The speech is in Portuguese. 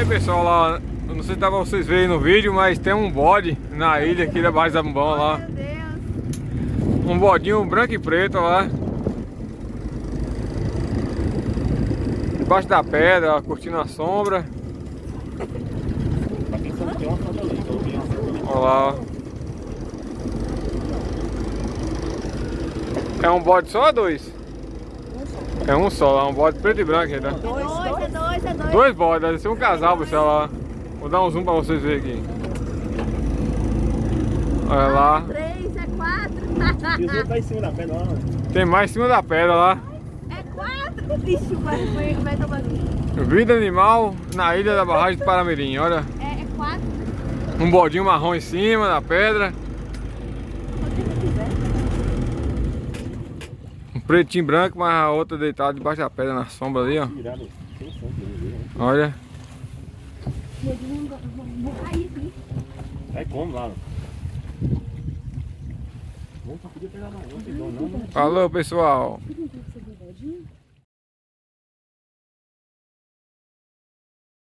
pessoal, lá, eu não sei se dá pra vocês verem no vídeo, mas tem um bode na ilha aqui da Barra de Zabumba lá. Meu Deus. Um bodinho branco e preto lá. Debaixo da pedra, ó, curtindo a sombra. Olha lá, ó. É um bode só ou dois? É um só, é um bode preto e branco, tá? É dois. Dois bodes, deve ser um casal, pessoal lá. Vou dar um zoom pra vocês verem aqui. Olha lá. 3, é 4. E os outros tá em cima da pedra lá, né? Tem mais em cima da pedra lá. É 4. Bicho, vai tomar aqui. Vida animal na ilha da barragem de Paramirim, olha. É 4. Um bodinho marrom em cima da pedra. Um pretinho branco, mas a outra deitada debaixo da pedra na sombra ali, ó. Virado, sem som, né? Olha. Vou cair aqui. Vai como lá? Não, só podia pegar mais, não, né? Falou, pessoal.